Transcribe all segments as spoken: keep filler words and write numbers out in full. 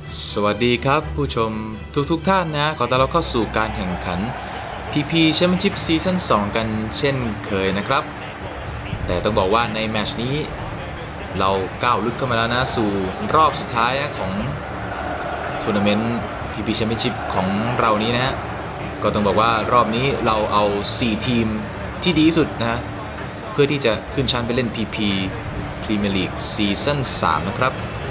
สวัสดีครับผู้ชมทุกทุกท่านนะขอต้อนรับเข้าสู่การแข่งขัน พี พี Championship ซีซั่นสองกันเช่นเคยนะครับแต่ต้องบอกว่าในแมตช์นี้เราก้าวลึกเข้ามาแล้วนะสู่รอบสุดท้ายของทัวร์นาเมนต์ พี พี Championship ของเรานี้นะฮะก็ต้องบอกว่ารอบนี้เราเอาสี่ทีมที่ดีที่สุดนะเพื่อที่จะขึ้นชั้นไปเล่น พี พี Premier League ซีซั่นสามนะครับ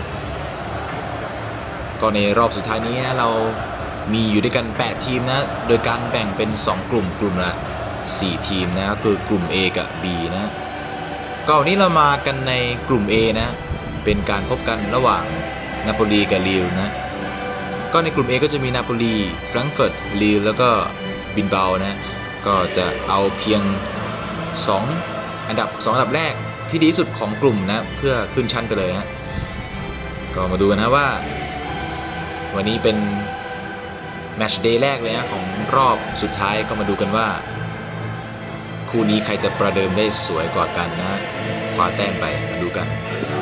ก็ในรอบสุดท้ายนี้เรามีอยู่ด้วยกันแปดทีมนะโดยการแบ่งเป็นสองกลุ่มกลุ่มละสี่ทีมนะคือกลุ่ม A กับ B นะก็วันนี้เรามากันในกลุ่ม A นะเป็นการพบกันระหว่างนาโปลีกับลีลนะก็ในกลุ่ม A ก็จะมีนาโปลีแฟรงก์เฟิร์ตลีลแล้วก็บินเบานะก็จะเอาเพียงสองอันดับสองอันดับแรกที่ดีที่สุดของกลุ่มนะเพื่อขึ้นชั้นไปเลยนะก็มาดูกันนะว่าวันนี้เป็นแมตช์เดย์แรกเลยนะของรอบสุดท้ายก็มาดูกันว่าคู่นี้ใครจะประเดิมได้สวยกว่ากันนะคว้าแต้มไปมาดูกัน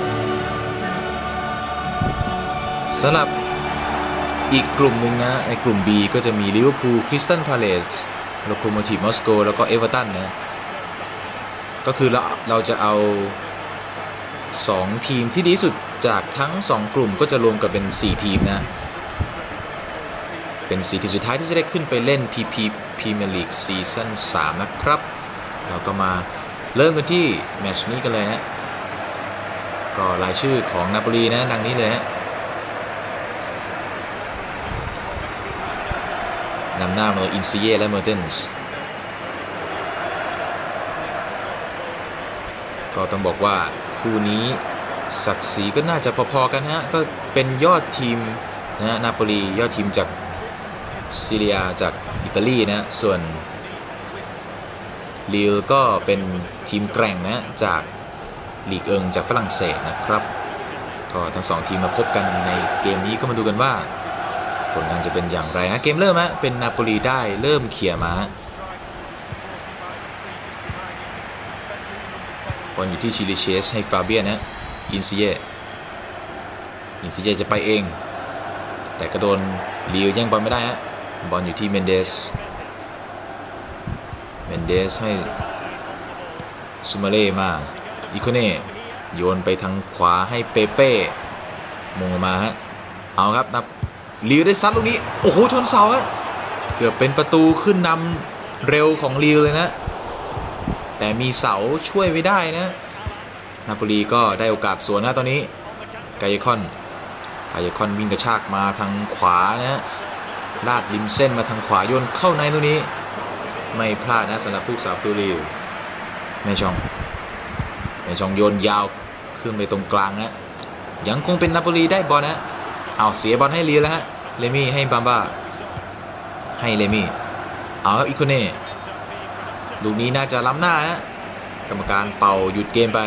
สำหรับอีกกลุ่มหนึ่งนะในกลุ่ม B ก็จะมีลิเวอร์พูลคริสตัลพาเลซโลโคโมทีฟมอสโกแล้วก็เอเวอร์ตันนะก็คือเราเราจะเอาสองทีมที่ดีที่สุดจากทั้งสองกลุ่มก็จะรวมกันเป็นสี่ทีมนะเป็นสี่ทีมสุดท้ายที่จะได้ขึ้นไปเล่น พี พี Premier League ซีซั่นสามนะครับเราก็มาเริ่มกันที่แมตช์นี้กันเลยฮะก็รายชื่อของนาโปลีนะดังนี้เลยฮะนำหน้ามาโดยอินซิเย่และเมอร์เทนส์ก็ต้องบอกว่าคู่นี้ศักดิ์ศรีก็น่าจะพอๆกันฮะก็เป็นยอดทีมนะนาโปลียอดทีมจากซีเรียจากอิตาลีนะส่วนลีลก็เป็นทีมแกร่งนะจากลีกเอิงจากฝรั่งเศสนะครับก็ทั้งสองทีมมาพบกันในเกมนี้ก็มาดูกันว่าผลงานจะเป็นอย่างไรนะเกมเริ่มฮะเป็นนาโปลีได้เริ่มเขี่ยมาบอลอยู่ที่ชิลิเชสให้ฟาเบียนนะอินซิเย่อินซิเย่จะไปเองแต่ก็โดนลีลแย่งบอลไม่ได้ฮะบอลอยู่ที่เมนเดสเมนเดสให้ซูมาเล่มาอิโคเน่โยนไปทางขวาให้เปเป้มงมาฮะเอาครับนับลีลได้ซัดลูกนี้โอ้โหชนเสาฮะเกือบเป็นประตูขึ้นนำเร็วของลีลเลยนะแต่มีเสาช่วยไว้ได้นะนาโปลีก็ได้โอกาสสวนนะตอนนี้ไกยคอนไกยคอนวิ่งกระชากมาทางขวานะลาดริมเส้นมาทางขวาโยนเข้าในตรงนี้ไม่พลาดนะสำหรับผู้สาวตูริวแม่ชองแม่ชองโยนยาวขึ้นไปตรงกลางนะยังคงเป็นนาโปลีได้บอลนะเอาเสียบอลให้ลีแล้วฮะเลมี่ให้บัมบ้าให้เลมี่เอาครับอิโคเน่ลูกนี้น่าจะล้ำหน้านะกรรมการเป่าหยุดเกมไป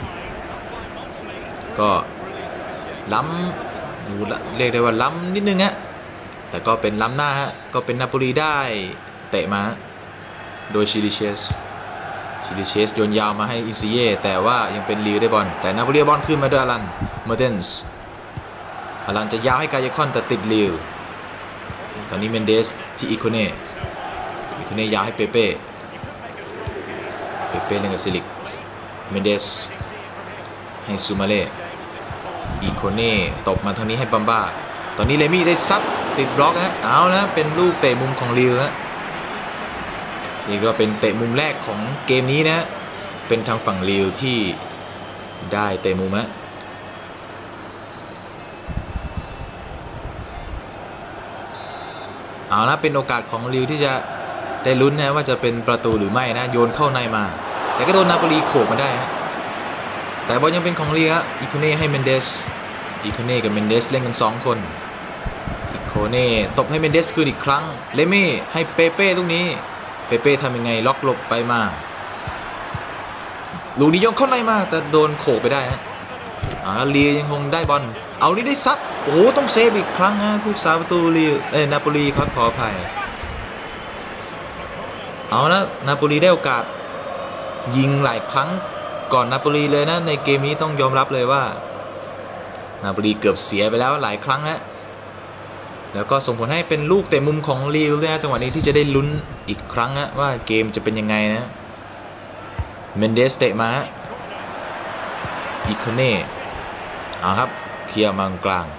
ก็ล้ำดูเรียกได้ว่าล้ำนิดนึงฮะแต่ก็เป็นล้ำหน้าฮะก็เป็นนาโปลีได้เตะมาโดยชิลิเชสชิลิเชสโยนยาวมาให้อินซิเย่แต่ว่ายังเป็นลีได้บอลแต่นาโปลีบอลขึ้นมาด้วยอลันเมอร์เทนส์อลันจะยาวให้กายคอนแต่ติดลีตอนนี้เมนเดสที่อิโคเน่อิโคเน่ยาวให้เปเป้เปเป้เล่นกับซิลิกเมนเดสให้ซูมาเล่อีโคเน่ตบมาทางนี้ให้บัมบ้าตอนนี้เลมี่ได้ซัดติดบล็อกฮะเอานะเป็นลูกเตะมุมของลีลนะนี่ก็เป็นเตะมุมแรกของเกมนี้นะเป็นทางฝั่งลีลที่ได้เตะมุมฮะเอานะเป็นโอกาสของลีลที่จะได้ลุ้นนะว่าจะเป็นประตูหรือไม่นะโยนเข้าในมาแต่ก็โดนนาโปลีโขกมาได้ฮะแต่บอลยังเป็นของลีฮะอิโคเน่ให้เมนเดสอิโคเน่กับเมนเดสเล่นกันสองคนอิโคเน่ตบให้เมนเดสคืนอีกครั้งเลเม่ให้เปเป้ตรงนี้เปเป้ทำยังไงล็อกหลบไปมาลูกนี้ยกเข้าในมาแต่โดนโขกไปได้ฮะอ่าลียังคงได้บอลเอานี่ได้ซัดโอ้โหต้องเซฟอีกครั้งฮะผู้สาประตูลีเอ้นาโปลีครับขออภัยเอานะนาโปลีได้โอกาสยิงหลายครั้งก่อนนาโปลีเลยนะในเกมนี้ต้องยอมรับเลยว่านาโปลีเกือบเสียไปแล้วหลายครั้งฮะแล้วก็ส่งผลให้เป็นลูกเตะมุมของลีลนะจังหวะนี้ที่จะได้ลุ้นอีกครั้งนะว่าเกมจะเป็นยังไงนะเมนเดสเตะมาอีโคเน่เอาครับเคลียร์มากลาง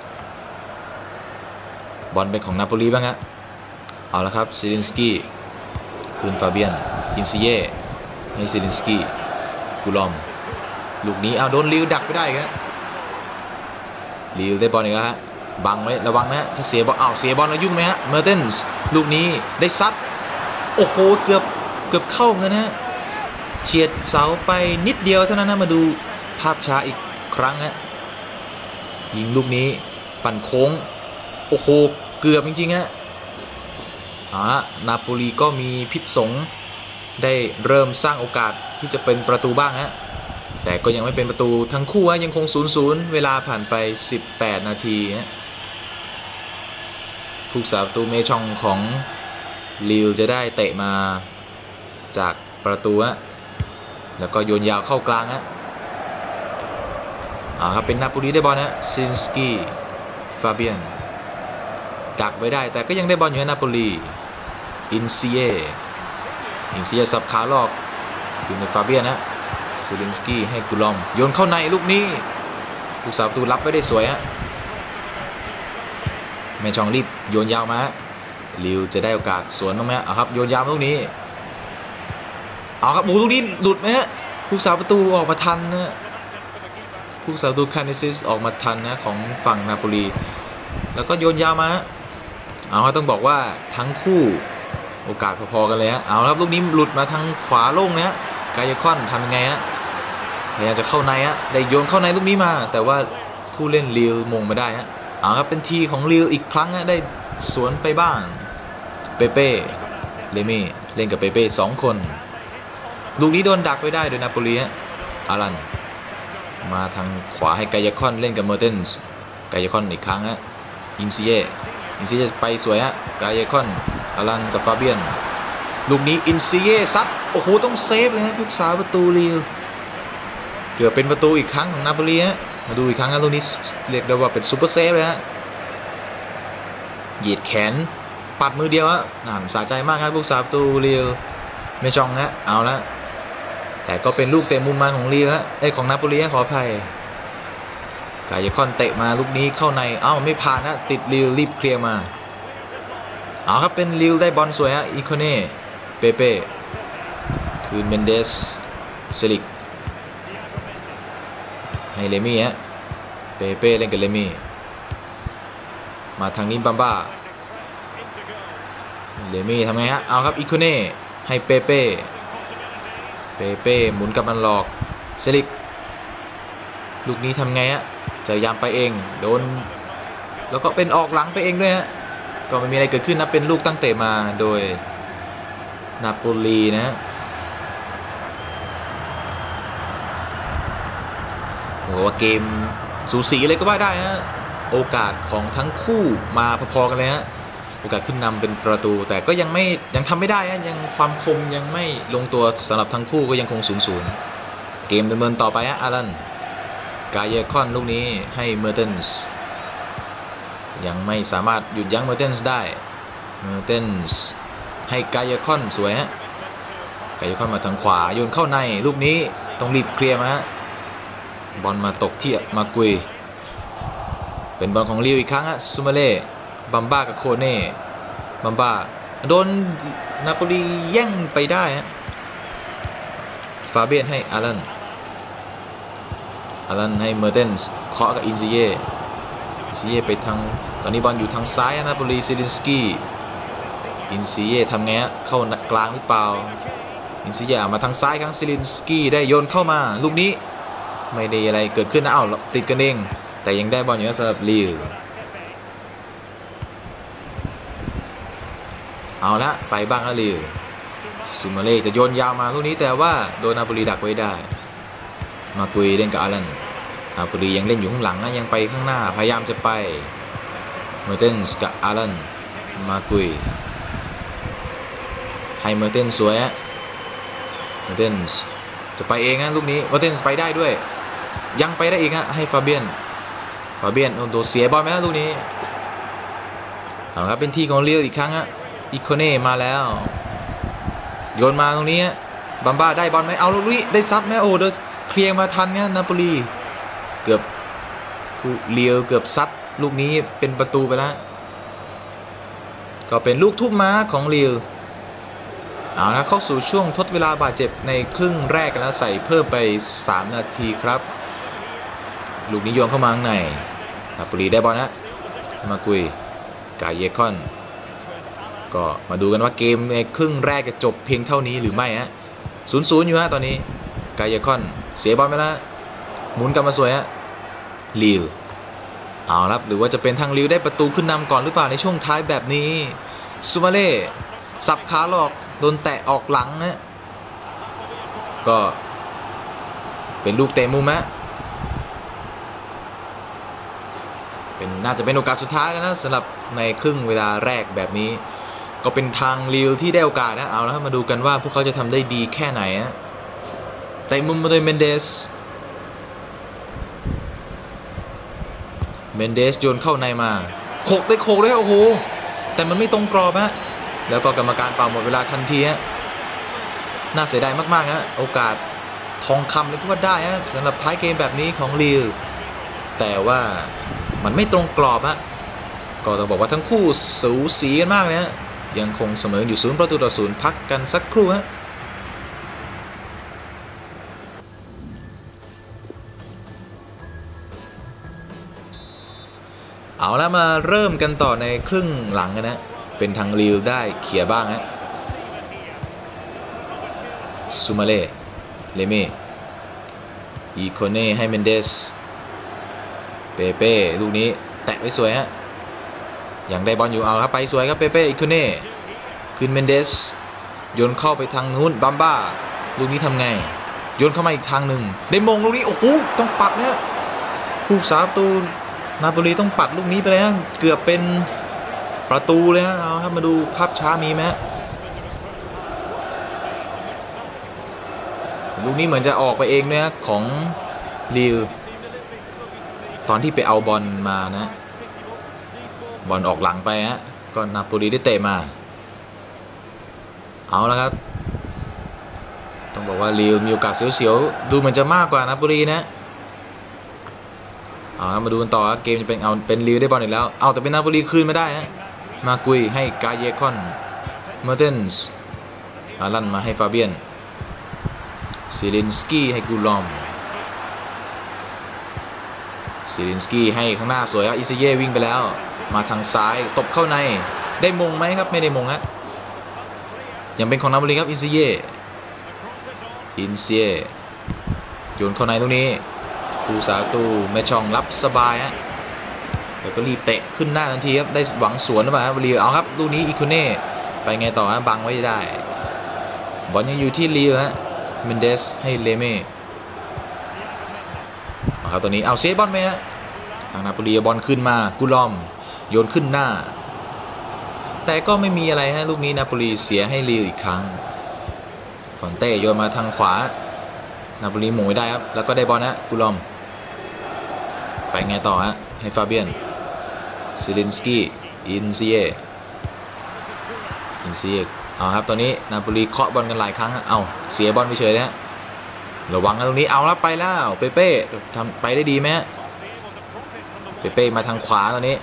บอลเป็นของนาโปลีบ้างฮะเอาละครับซิลินสกี้คืนฟาเบียนอินซิเย่ให้ซิลินสกี้กูลอมลูกนี้เอาโดนลีลดักไปได้ครับลีลได้บอลอีกแล้วฮะบังไว้ระวังนะฮะถ้าเสียบอลอ้าวเสียบอลแล้วยุ่งไหมฮะเมอร์เทนส์ลูกนี้ได้ซัดโอ้โหเกือบเกือบเข้าเงินฮะเฉียดเสาไปนิดเดียวเท่านั้นนะมาดูภาพช้าอีกครั้งฮะยิงลูกนี้ปั่นโค้งโอ้โหเกือบจริงๆฮะเอาละนาโปลีก็มีพิษสงได้เริ่มสร้างโอกาสที่จะเป็นประตูบ้างฮะแต่ก็ยังไม่เป็นประตูทั้งคู่ฮะยังคง ศูนย์ศูนย์ เวลาผ่านไปสิบแปดนาทีฮะผู้สาประตูเมชองของลิลจะได้เตะมาจากประตูฮะแล้วก็โยนยาวเข้ากลางฮะอ่าครับเป็นนาโปลีได้บอลนะซินสกี้ฟาเบียนดักไว้ได้แต่ก็ยังได้บอลอยู่ให้นาโปลีอินซิเย่อินซิเย่สับขาหลอกคือในฟาเบียนนะซิลินสกี้ให้กุลอมโยนเข้าในลูกนี้ผู้สาประตูรับไว้ได้สวยฮะแมนชองรีบโยนยาวมาลิวจะได้โอกาสสวนบ้างไหมเอาครับโยนยาวลูกนี้เอาครับโอ้ลูกนี้หลุดไหมฮะผู้สาประตูออกมาทันนะผู้สาประตูคานิซิสออกมาทันนะของฝั่งนาโปลีแล้วก็โยนยาวมาเอาครับต้องบอกว่าทั้งคู่โอกาสพอๆกันเลยฮะเอาครับลูกนี้หลุดมาทางขวาโล่งนะฮะกายคอนทำยังไงฮะพยายามจะเข้าในฮะได้โยนเข้าในลูกนี้มาแต่ว่าผู้เล่นลีลมงไม่ได้ฮะเอาครับเป็นทีของลีลอีกครั้งฮะได้สวนไปบ้างเปเป้เลมี่เล่นกับเปเป้สองคนลูกนี้โดนดักไว้ได้โดยนาโปลีฮะอารันมาทางขวาให้กายคอนเล่นกับเมอร์เทนส์กายคอนอีกครั้งฮะอินซิเย่อินซิเย่ไปสวยฮะกายคอนอารันกับฟาเบียนลูกนี้อินซิเย่ซัดโอ้โหต้องเซฟเลยฮะผู้สาประตูลีลเกือบเป็นประตูอีกครั้งของนาโปลีฮะมาดูอีกครั้งนะลูกนี้เรียกได้ว่าเป็นซูเปอร์เซฟเลยฮะเหยียดแขนปัดมือเดียวฮะน่าสะใจมากครับผู้สาประตูลีลเมชองฮะเอาละแต่ก็เป็นลูกเตะมุมมันของลีลฮะไอของนาโปลีขออภัยกายคอนเตะมาลูกนี้เข้าในเอ้าไม่ผ่านนะติดลีลรีบเคลียร์มาเอาครับเป็นลีลได้บอลสวยฮะอีโคเน่เปเป้คืนเมนเดสเซลิกให้เลมี่ฮะเปเป้เล่นกับเลมี่มาทางนี้บัมบ้าเลมี่ทำไงฮะเอาครับอีโคเน่ให้เปเป้เปเป้หมุนกับมันหลอกเซลิกลูกนี้ทำไงฮะจะยามไปเองโดนแล้วก็เป็นออกหลังไปเองด้วยฮะก็ไม่มีอะไรเกิดขึ้นนะเป็นลูกตั้งเตะมาโดยนาโปลีนะโหว่าเกมสูสีเลยก็ว่าได้ฮะโอกาสของทั้งคู่มาพอๆกันเลยฮะโอกาสขึ้นนำเป็นประตูแต่ก็ยังไม่ยังทำไม่ได้ฮะยังความคมยังไม่ลงตัวสำหรับทั้งคู่ก็ยังคงศูนย์ศูนย์เกมดำเนินต่อไปฮะอารันกายคอนลูกนี้ให้เมอร์เทนส์ยังไม่สามารถหยุดยั้งเมอร์เทนส์ได้เมอร์เทนส์ให้กายคอนสวยฮะกายคอนมาทางขวาโยนเข้าในลูกนี้ต้องรีบเคลียร์มาฮะบอลมาตกที่มากุยเป็นบอลของลิวอีกครั้งฮะซูมาเล่บัมบ้ากับโคเน่บัมบ้าโดนนาโปลีแย่งไปได้ฮะฟาเบียนให้อารันอารันให้เมอร์เทนส์เคาะกับอินซิเย่อินซิเย่ไปทางตอนนี้บอลอยู่ทางซ้ายนาโปลีซิลินสกี้อินซิเย่ทำไงฮะเข้ากลางหรือเปล่าอินซิเย่มาทางซ้ายครั้งซิลินสกี้ได้โยนเข้ามาลูกนี้ไม่ได้อะไรเกิดขึ้นนะอ้าวติดกันเองแต่ยังได้บอลอยู่สำหรับลีลเอาละไปบ้างนะลีลซูมาเล่จะโยนยาวมาลูกนี้แต่ว่าโดนนาโปลีดักไว้ได้มากุยเล่นกับอารันนาโปลียังเล่นอยู่ข้างหลังนะยังไปข้างหน้าพยายามจะไปเมอร์เทนส์กับอารันมากุยให้เมอร์เทนส์สวยฮะเมอร์เทนส์จะไปเองนะลูกนี้เมอร์เทนส์ไปได้ด้วยยังไปได้อีกฮะให้ฟาเบียนฟาเบียนโดนเสียบอลไหมนะลูกนี้เอาครับเป็นที่ของเรียวอีกครั้งฮะอิโคเน่มาแล้วโยนมาตรงนี้บัมบ้าได้บอลไหมเอาลูกนี้ได้ซัดไหมโอ้เดเคลียร์มาทันเนี่ยนาโปลีเกือบเรียวเกือบซัดลูกนี้เป็นประตูไปแล้วก็เป็นลูกทุ่มม้าของเรียวเอาละเข้าสู่ช่วงทดเวลาบาดเจ็บในครึ่งแรกแล้วใส่เพิ่มไปสามนาทีครับลูกนี้โยนเข้ามาข้างในนาโปลีได้บอลนะมากุยกายเยคอนก็มาดูกันว่าเกมในครึ่งแรกจะจบเพียงเท่านี้หรือไม่ฮะศูนย์ศูนย์อยู่ฮะตอนนี้กายเยคอนเสียบอลไปแล้วหมุนกลับมาสวยฮะลิวเอาละหรือว่าจะเป็นทางลิวได้ประตูขึ้นนำก่อนหรือเปล่าในช่วงท้ายแบบนี้ซูมาเล่สับขาหลอกโดนแตะออกหลังนะก็เป็นลูกเตะมุมฮะเป็นน่าจะเป็นโอกาสสุดท้ายแล้วนะสำหรับในครึ่งเวลาแรกแบบนี้ก็เป็นทางลิวที่ได้โอกาสนะเอาแล้วมาดูกันว่าพวกเขาจะทำได้ดีแค่ไหนนะเตะมุมมาโดยเมนเดสเมนเดสโยนเข้าในมาโขกได้โขกได้โอ้โหแต่มันไม่ตรงกรอบฮะแล้วก็กรรมการเป่าหมดเวลาทันทีฮะน่าเสียดายมากๆฮะโอกาสทองคำเลยก็ว่าได้ฮะสำหรับท้ายเกมแบบนี้ของลิวแต่ว่ามันไม่ตรงกรอบฮะก็ต้องบอกว่าทั้งคู่สูสีกันมากเลยฮะยังคงเสมออยู่ศูนย์ประตูต่อศูนย์พักกันสักครู่ฮะเอาแล้วมาเริ่มกันต่อในครึ่งหลังกันนะเป็นทางลิวได้เขี่ยบ้างฮะซูมาเล่เลเม่อีโคเน่ให้เมนเดสเปเป้ลูกนี้แตะไว้สวยฮะอย่างได้บอลอยู่เอาครับไปสวยครับเปเป้อีโคเน่ขึ้นเมนเดสโยนเข้าไปทางนู้นบัมบ้าลูกนี้ทำไงโยนเข้ามาอีกทางหนึ่งได้มงลูกนี้โอ้โหต้องปัดแล้วผู้สาประตูนาโปลีต้องปัดลูกนี้ไปแล้วเกือบเป็นประตูเลยฮะเอาครับมาดูภาพช้ามีไหมลูกนี้เหมือนจะออกไปเองด้วยฮะของลิวตอนที่ไปเอาบอลมานะบอลออกหลังไปฮะก็นาโปลีได้เตะมาเอาแล้วครับต้องบอกว่าลิวมีโอกาสเสียวๆดูเหมือนจะมากกว่านาโปลีนะเอามาดูกันต่อเกมจะเป็นเอาเป็นลิวได้บอลอีกแล้วเอาแต่เป็นนาโปลีคืนไม่ได้ฮะมากุยให้กายเยคอนเมอร์เทนส์อารันมาให้ฟาเบียนซิลินสกี้ให้กูลอมซิลินสกี้ให้ข้างหน้าสวยครับอิซเย่วิ่งไปแล้วมาทางซ้ายตบเข้าในได้มงไหมครับไม่ได้มงฮะยังเป็นของนาโปลีครับอิซเย่อินเซียโยนเข้าในตรงนี้ผู้สาตูแมชองรับสบายฮะแล้วก็รีบเตะขึ้นหน้าทันทีครับได้หวังสวนหรือเปล่าครับลีเอาครับลูกนี้อีโคเน่ไปไงต่อฮะบังไว้ได้บอลยังอยู่ที่ลีฮะเมนเดสให้เลเม่เอาครับตัวนี้เอาเซฟบอลไหมฮะทางนาโปลีบอลขึ้นมากุลอมโยนขึ้นหน้าแต่ก็ไม่มีอะไรฮะลูกนี้นาโปลีเสียให้ลีอีกครั้งฟอนเต้โยนมาทางขวานาโปลีหมุนได้ครับแล้วก็ได้บอลนะกุลอมไปไงต่อฮะให้ฟาเบียนซิลินสกี้อินซีเออินซีเอเอาครับตอนนี้นาโปลีเคาะบอลกันหลายครั้งเอาเสียบอลไปเฉยนะระวังนะตรงนี้เอาแล้วไปแล้วเปเป้ทำไปได้ดีไหมเปเป้มาทางขวาตอนนี้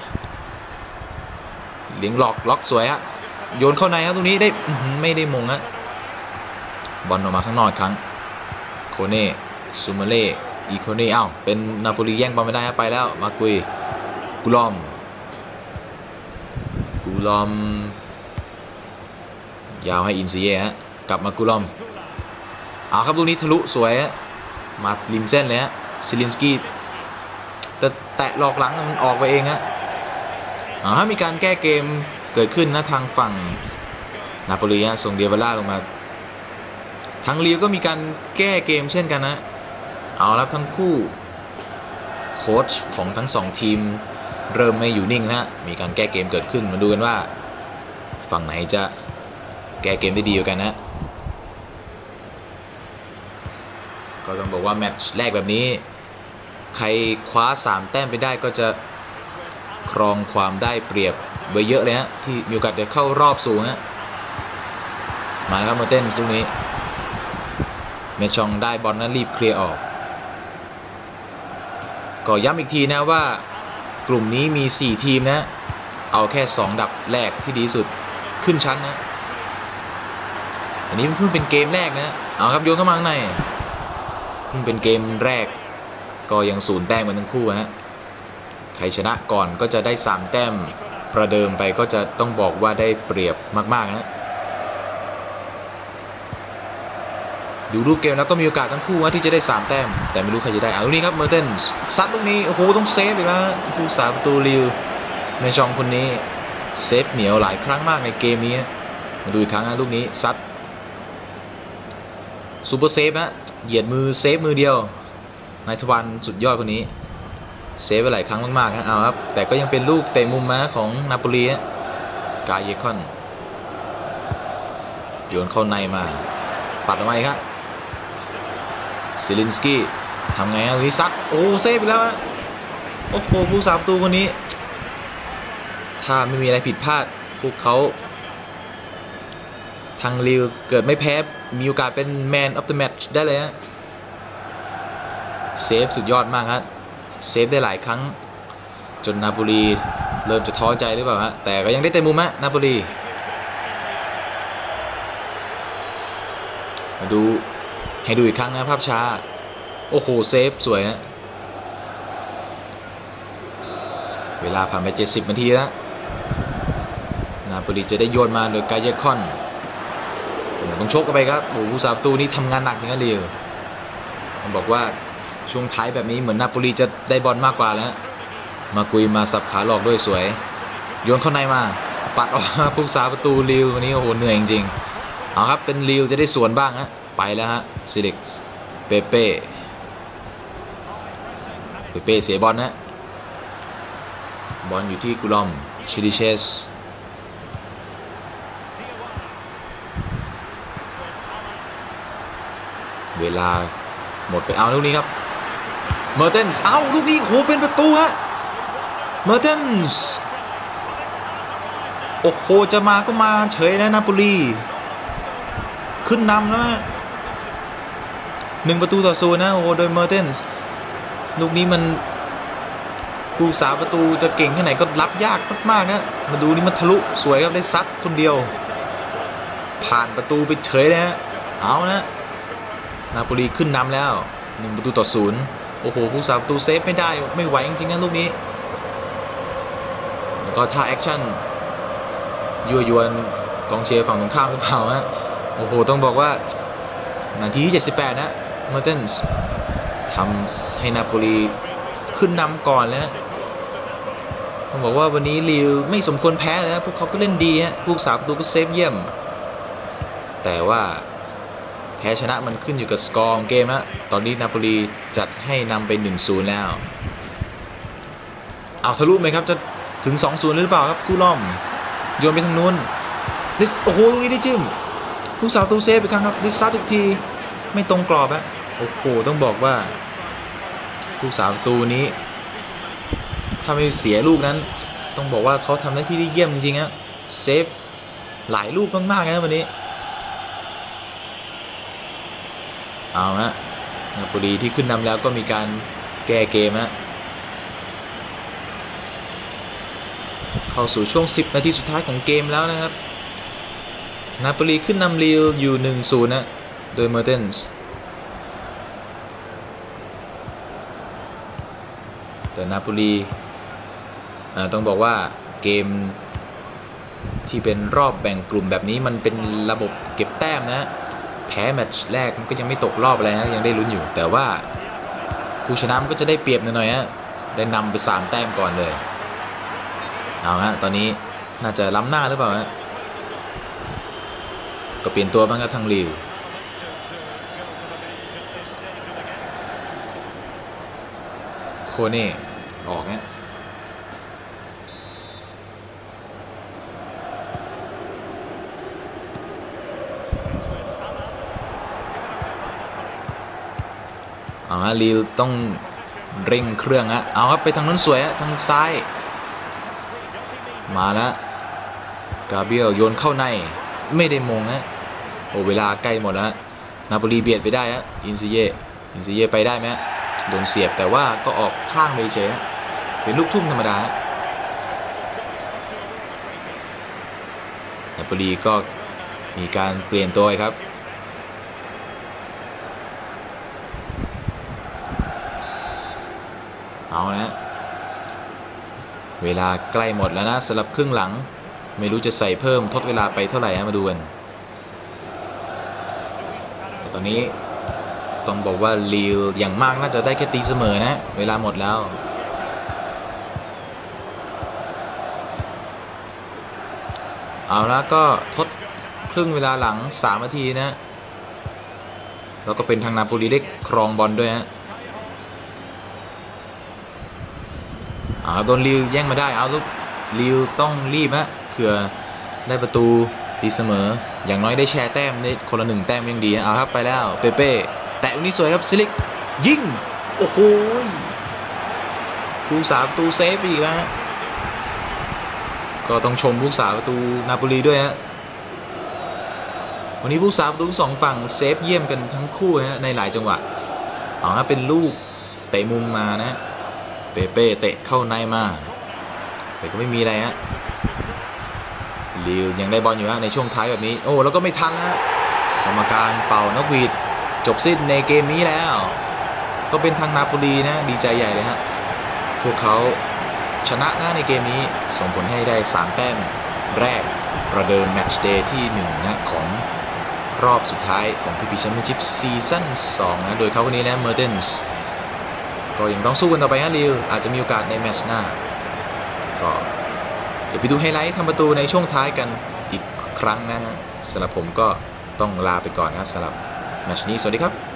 เลี้ยงหลอกล็อกสวยฮะโยนเข้าในครับตรงนี้ได้ไม่ได้มงฮะบอลออกมาข้างนอกครั้งโคเน่ซูมาเล่อีโคเน่เอ้าเป็นนาโปลีแย่งบอลไม่ได้ไปแล้วมากุยกูลอมกูลอมยาวให้อินซีเย่ฮะกลับมากูลอมเอาครับลูกนี้ทะลุสวยฮะมาริมเส้นเลยฮะซิลินสกี้แต่แตะหลอกหลังมันออกไปเองฮะอ๋อมีการแก้เกมเกิดขึ้นนะทางฝั่งนาโปลีฮะส่งเดียบาล่าลงมาทางลิวก็มีการแก้เกมเช่นกันนะเอาละทั้งคู่โค้ชของทั้งสองทีมเริ่มไม่อยู่นิ่งนะมีการแก้เกมเกิดขึ้นมาดูกันว่าฝั่งไหนจะแก้เกมได้ดีกว่ากันนะก็ต้องบอกว่าแมตช์แรกแบบนี้ใครคว้าสามแต้มไปได้ก็จะครองความได้เปรียบไว้เยอะเลยฮะที่มีโอกาสจะเข้ารอบสูงฮะมาแล้วครับเมอร์เทนส์ลูกนี้เมชองได้บอลนั้นรีบเคลียร์ออกก็ย้ำอีกทีนะว่ากลุ่มนี้มีสี่ทีมนะเอาแค่สองดับแรกที่ดีสุดขึ้นชั้นนะอันนี้เพิ่งเป็นเกมแรกนะเอาครับโยนเข้ามาข้างในเพิ่งเป็นเกมแรกก็ยังศูนย์แต้มกันทั้งคู่ฮะใครชนะก่อนก็จะได้สามแต้มประเดิมไปก็จะต้องบอกว่าได้เปรียบมากๆนะดูรูปเกมแล้วก็มีโอกาสทั้งคู่ว่าที่จะได้สามแต้มแต่ไม่รู้ใครจะได้เอาลูกนี้ครับเมอร์เทนส์ซัดลูกนี้โอ้โหต้องเซฟอีกแล้วผู้สาประตูลิวในช่องคนนี้เซฟเหนียวหลายครั้งมากในเกมนี้มาดูอีกครั้งนะลูกนี้ซัดซูเปอร์เซฟฮะเหยียดมือเซฟมือเดียวนายทวันสุดยอดคนนี้เซฟไปหลายครั้งมากๆนะเอาครับแต่ก็ยังเป็นลูกเตะมุมมาของนาโปลีกายเยคอนโยนเข้าในมาปัดออกมาครับซิลินสกี้ทำไงอ่ะทีซัดโอ้เซฟไปแล้วฮะโอ้โหผู้สาประตูคนนี้ถ้าไม่มีอะไรผิดพลาดพวกเขาทางลิวเกิดไม่แพ้มีโอกาสเป็นแมนออฟเดอะแมตช์ได้เลยฮะเซฟสุดยอดมากครับเซฟได้หลายครั้งจนนาโปลีเริ่มจะท้อใจหรือเปล่าฮะแต่ก็ยังได้เตะมุมฮะนาโปลีมาดูให้ดูอีกครั้งนะภาพช้าโอ้โหเซฟสวยฮะเวลาผ่านไปเจ็ดสิบนาทีแล้วนาโปลีจะได้โยนมาโดยกายเยคอนต้องชกกันไปครับโอ้ผู้สาประตูนี้ทำงานหนักจริงๆเลยผมบอกว่าช่วงท้ายแบบนี้เหมือนนาโปลีจะได้บอลมากกว่าแล้วมากุยมาสับขาหลอกด้วยสวยโยนเข้าในมาปัดออกผู้สาประตูลิววันนี้โอ้โหเหนื่อยจริงๆเอาครับเป็นลิวจะได้สวนบ้างฮะไปแล้วฮะซิลิกส์เปเป้เปเป้เสียบอลนะบอลอยู่ที่กุลอมชิลิเชสเวลาหมดไปเอาลูกนี้ครับเมอร์เทนส์เอาลูกนี้โหเป็นประตูฮะเมอร์เทนส์โอ้โหจะมาก็มาเฉยแล้วนาโปลีขึ้นนำแล้วหนึ่งประตูต่อศูนย์นะโอ้โหโดยเมอร์เทนส์ลูกนี้มันผู้สาประตูจะเก่งแค่ไหนก็รับยากมากๆนะมาดูนี่มันทะลุสวยครับได้ซัดคนเดียวผ่านประตูไปเฉยเลยฮะเอานะนาโปลีขึ้นนำแล้วหนึ่งประตูต่อศูนย์โอ้โหผู้สาประตูเซฟไม่ได้ไม่ไหวจริงๆนะลูกนี้แล้วก็ท่าแอคชั่นยั่วยวนกองเชียร์ฝั่งตรงข้ามหรือเปล่าฮะโอ้โหต้องบอกว่านาทีที่เจ็ดสิบแปดนะเมอร์เทนส์ทำให้นาโปลีขึ้นนำก่อนแล้วต้องบอกว่าวันนี้ลิวไม่สมควรแพ้นะพวกเขาก็เล่นดีฮะผู้สาประตูก็เซฟเยี่ยมแต่ว่าแพ้ชนะมันขึ้นอยู่กับสกอร์ของเกมฮะตอนนี้นาโปลีจัดให้นำไป หนึ่งศูนย์ แล้วเอาทะลุไหมครับจะถึง สองศูนย์ หรือเปล่าครับคู่ล้อมโยนไปทางนู้นดิสโอ้โหตรงนี้ได้จิ้มผู้สาวตูเซฟอีกครั้งครับดิสซัดอีกทีไม่ตรงกรอบฮะโอ้โหต้องบอกว่าผู้สาวตูนี้ถ้าไม่เสียลูกนั้นต้องบอกว่าเขาทำหน้าที่ได้เยี่ยมจริงๆฮะเซฟหลายลูกมากๆนะวันนี้เอาฮะนาโปลีที่ขึ้นนำแล้วก็มีการแก้เกมฮะเข้าสู่ช่วงสิบนาทีสุดท้ายของเกมแล้วนะครับนาโปลีขึ้นนำลีลอยู่ หนึ่งศูนย์ นะโดยเมอร์เทนส์แต่นาโปลีต้องบอกว่าเกมที่เป็นรอบแบ่งกลุ่มแบบนี้มันเป็นระบบเก็บแต้มนะแพ้แมตช์แรกมันก็ยังไม่ตกรอบอะไรนะยังได้ลุ้นอยู่แต่ว่าผู้ชนะมันก็จะได้เปรียบหน่อยๆฮะได้นำไปสามแต้มก่อนเลยเอาฮะตอนนี้น่าจะล้ำหน้าหรือเปล่าฮะก็เปลี่ยนตัวบ้างครับทางลิวโคเน่ออกฮะเอาฮะลีต้องเร่งเครื่องฮะเอาครับไปทางนั้นสวยฮะทางซ้ายมาแล้วกาเบรียลโยนเข้าในไม่ได้มงนะโอ้เวลาใกล้หมดแล้วนาโปลีเบียดไปได้ฮะอินซิเย่อินซิเย่ไปได้ไหมโดนเสียบแต่ว่าก็ออกข้างไปเฉยเป็นลูกทุ่มธรรมดานาโปลีก็มีการเปลี่ยนตัวครับเอานะเวลาใกล้หมดแล้วนะสำหรับครึ่งหลังไม่รู้จะใส่เพิ่มทดเวลาไปเท่าไหร่มาดูกันตอนนี้ต้องบอกว่าลีลอย่างมากน่าจะได้แค่ตีเสมอนะเวลาหมดแล้วเอาละก็ทดครึ่งเวลาหลังสามนาทีนะแล้วก็เป็นทางนาโปลีได้ครองบอลด้วยฮะเอาโดนลีลแย่งมาได้เอาลูกลีลต้องรีบฮะเผื่อได้ประตูตีเสมออย่างน้อยได้แชร์แต้มได้คนละหนึ่งแต้มยังดีเอาครับไปแล้วเปเป้แต่อันนี้สวยครับซิลิกยิงโอ้โหผู้สาประตูเซฟอีกแล้วก็ต้องชมผู้สาประตูนาโปลีด้วยฮะวันนี้ผู้สาประตูสองฝั่งเซฟเยี่ยมกันทั้งคู่นะในหลายจังหวะเอาครับเป็นลูกเตะมุมมานะเปเป้เตะเข้าในมาแต่ก็ไม่มีอะไรฮะลีลยังได้บอลอยู่ฮะในช่วงท้ายแบบนี้โอ้แล้วก็ไม่ทันนะกรรมการเป่านกหวีดจบสิ้นในเกมนี้แล้วก็เป็นทางนาโปลีนะดีใจใหญ่เลยฮะพวกเขาชนะนะในเกมนี้ส่งผลให้ได้สามแต้มแรกประเดิมแมตช์เดย์ที่หนึ่งนะของรอบสุดท้ายของ พี พี แชมเปี้ยนชิพซีซั่นสองนะโดยเขาคนนี้นะเมอร์เทนส์ก็ยังต้องสู้กันต่อไปฮะลีลอาจจะมีโอกาสในแมตช์หน้าก็เดี๋ยวไปดูไฮไลท์ทำประตูในช่วงท้ายกันอีกครั้งนะฮะสำหรับผมก็ต้องลาไปก่อนนะสำหรับแมตช์นี้สวัสดีครับ